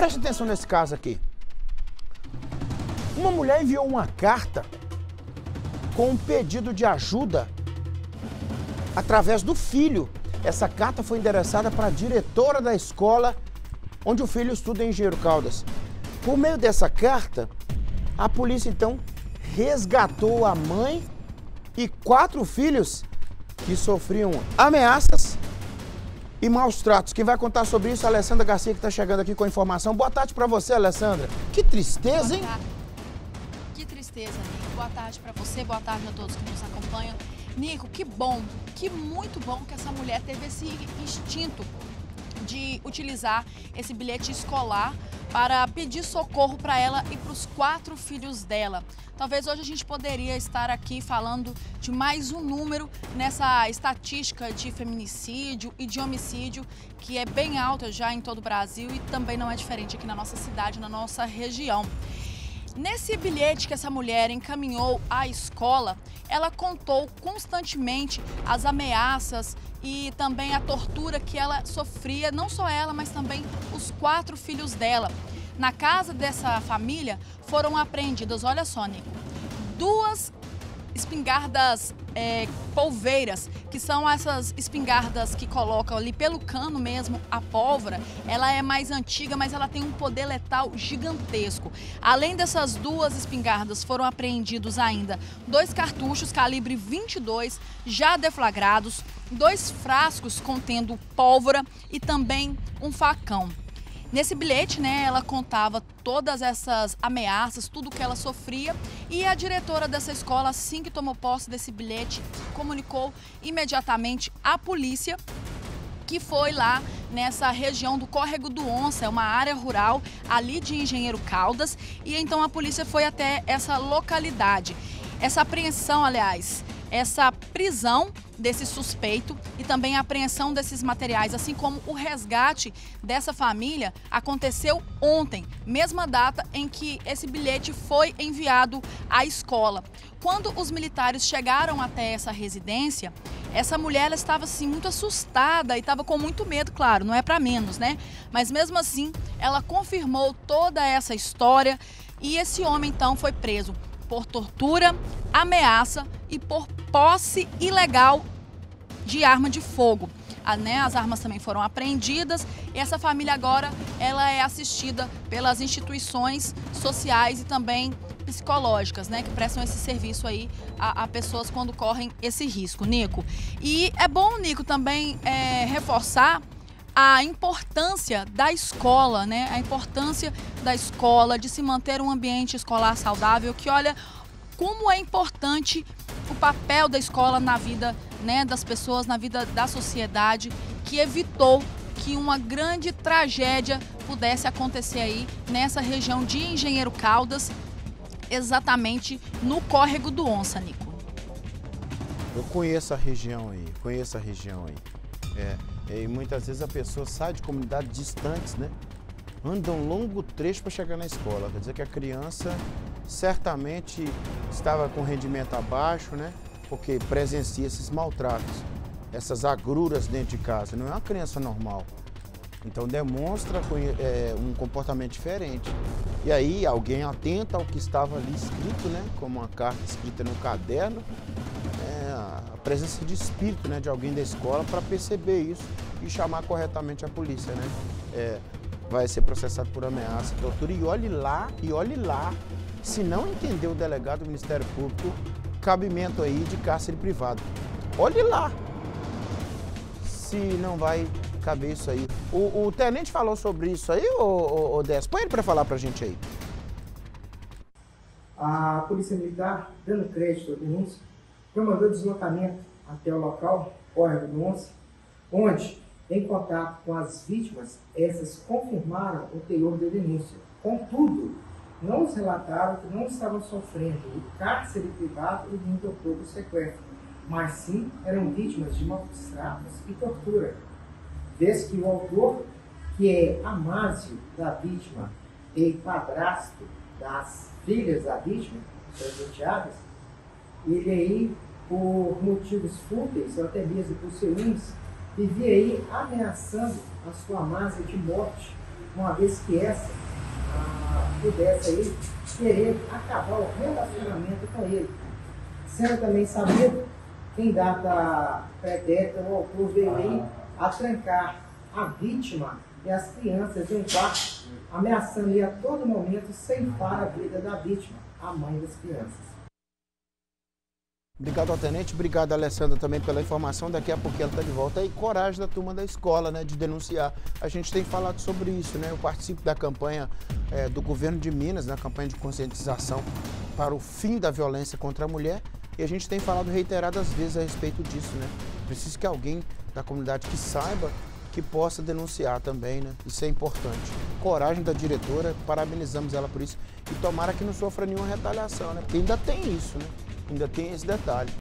Preste atenção nesse caso aqui. Uma mulher enviou uma carta com um pedido de ajuda através do filho. Essa carta foi endereçada para a diretora da escola onde o filho estuda em Engenheiro Caldas. Por meio dessa carta, a polícia então resgatou a mãe e 4 filhos que sofriam ameaças e maus tratos. Quem vai contar sobre isso é a Alessandra Garcia, que está chegando aqui com a informação. Boa tarde para você, Alessandra. Que tristeza, hein? Que tristeza, Nico. Boa tarde para você, boa tarde a todos que nos acompanham. Nico, que bom, que muito bom que essa mulher teve esse instinto de utilizar esse bilhete escolar para pedir socorro para ela e para os 4 filhos dela. Talvez hoje a gente poderia estar aqui falando de mais um número nessa estatística de feminicídio e de homicídio, que é bem alta já em todo o Brasil e também não é diferente aqui na nossa cidade, na nossa região. Nesse bilhete que essa mulher encaminhou à escola, ela contou constantemente as ameaças e também a tortura que ela sofria, não só ela, mas também os 4 filhos dela. Na casa dessa família foram apreendidas, olha só, Nico, 2 espingardas polveiras, que são essas espingardas que colocam ali pelo cano mesmo a pólvora. Ela é mais antiga, mas ela tem um poder letal gigantesco. Além dessas 2 espingardas, foram apreendidos ainda 2 cartuchos calibre 22 já deflagrados, 2 frascos contendo pólvora e também um facão. Nesse bilhete, né, ela contava todas essas ameaças, tudo que ela sofria, e a diretora dessa escola, assim que tomou posse desse bilhete, comunicou imediatamente à polícia, que foi lá nessa região do Córrego do Onça, é uma área rural ali de Engenheiro Caldas, e então a polícia foi até essa localidade. Essa apreensão, aliás, essa prisão desse suspeito e também a apreensão desses materiais, assim como o resgate dessa família, aconteceu ontem, mesma data em que esse bilhete foi enviado à escola. Quando os militares chegaram até essa residência, essa mulher ela estava assim muito assustada e estava com muito medo, claro, não é para menos, né? Mas mesmo assim, ela confirmou toda essa história e esse homem então foi preso por tortura, ameaça e por posse ilegal de arma de fogo. As armas também foram apreendidas e essa família agora ela é assistida pelas instituições sociais e também psicológicas, né, que prestam esse serviço aí a pessoas quando correm esse risco, Nico. E é bom, Nico, também reforçar a importância da escola, né? A importância da escola, de se manter um ambiente escolar saudável, que olha como é importante o papel da escola na vida, né, das pessoas, na vida da sociedade, que evitou que uma grande tragédia pudesse acontecer aí nessa região de Engenheiro Caldas, exatamente no Córrego do Onça, Nico. Eu conheço a região aí, E muitas vezes a pessoa sai de comunidades distantes, né? Anda um longo trecho para chegar na escola. Quer dizer que a criança certamente estava com rendimento abaixo, né? Porque presencia esses maltratos, essas agruras dentro de casa. Não é uma criança normal. Então demonstra um comportamento diferente. E aí alguém atenta ao que estava ali escrito, né? Como uma carta escrita no caderno. A presença de espírito, né, de alguém da escola para perceber isso e chamar corretamente a polícia, né? Vai ser processado por ameaça, tortura e olhe lá, se não entender o delegado do Ministério Público, cabimento aí de cárcere privado. Olhe lá, se não vai caber isso aí. O tenente falou sobre isso aí, ô Décio? Põe ele para falar pra gente aí. A Polícia Militar, dando crédito à denúncia, mandou deslocamento até o local, Córrego do Onça, onde, em contato com as vítimas, essas confirmaram o teor da denúncia. Contudo, não os relataram que não estavam sofrendo o cárcere privado e nem do sequestro, mas sim eram vítimas de maus tratos e tortura. Vez que o autor, que é Amásio da vítima e padrasto das filhas da vítima, suas enteadas, ele aí, por motivos fúteis ou até mesmo por ciúmes, vivia aí ameaçando a sua Amásia de morte uma vez que essa pudesse aí querer acabar o relacionamento com ele. Sendo também sabido que em data pretérita o autor veio aí a trancar a vítima e as crianças em um quarto, ameaçando aí a todo momento ceifar a vida da vítima, a mãe das crianças. Obrigado ao tenente, obrigado a Alessandra também pela informação. Daqui a pouco ela está de volta. E coragem da turma da escola, né, de denunciar. A gente tem falado sobre isso, né? Eu participo da campanha do governo de Minas, na campanha de conscientização para o fim da violência contra a mulher. E a gente tem falado reiteradas vezes a respeito disso, né? Precisa que alguém da comunidade que saiba, que possa denunciar também, né? Isso é importante. Coragem da diretora, parabenizamos ela por isso. E tomara que não sofra nenhuma retaliação, né? Porque ainda tem isso, né? Ainda tem esse detalhe.